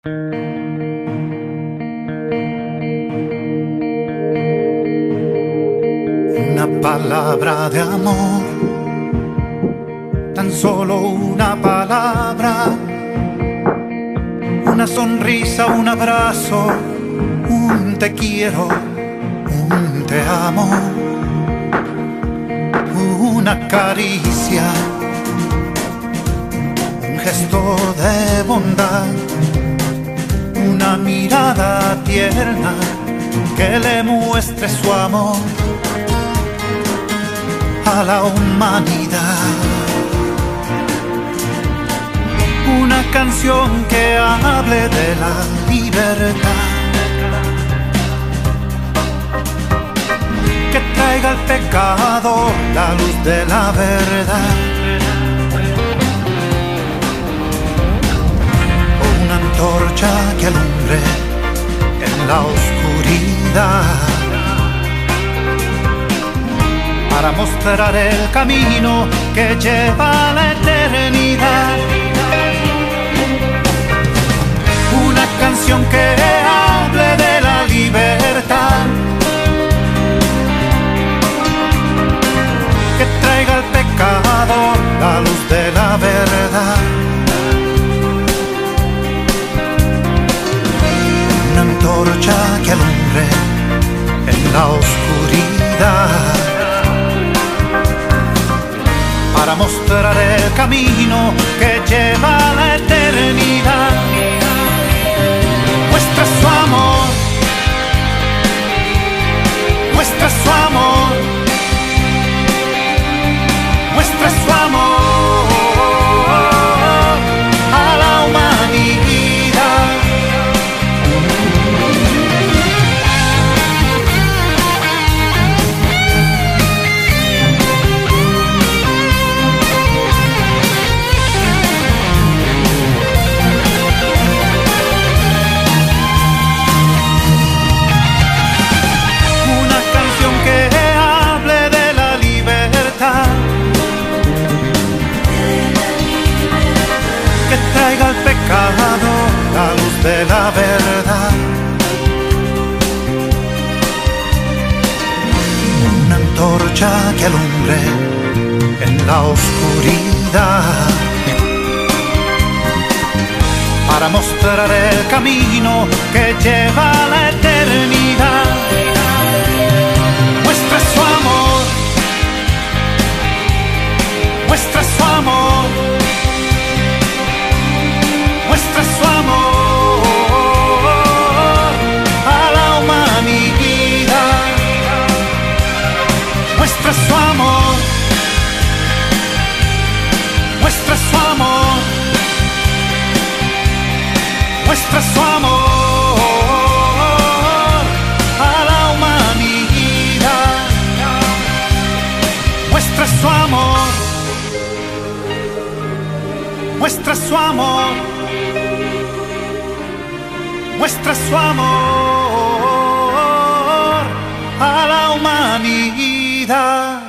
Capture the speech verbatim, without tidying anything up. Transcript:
Una palabra de amor, tan solo una palabra, una sonrisa, un abrazo, un te quiero, un te amo, una caricia, un gesto de bondad, una mirada tierna que le muestre su amor a la humanidad. Una canción que hable de la libertad, que traiga al pecado la luz de la verdad. Una antorcha que alumbre en la oscuridad, para mostrar el camino que lleva a la eternidad. Una canción que hable de la libertad, que traiga al pecado la luz de la verdad. Una antorcha que alumbre en la oscuridad, para mostrar el camino que lleva a la eternidad. Muestra su amor, muestra su amor, muestra su amor a la humanidad. Traiga al pecado la luz de la verdad. Una antorcha que alumbre en la oscuridad, para mostrar el camino que lleva a la eternidad. Muestra su amor, muestra su amor, muestra su amor a la humanidad. Muestra su amor, muestra su amor, muestra su amor a la humanidad. Muestra su amor, muestra su amor, muestra su amor a la humanidad.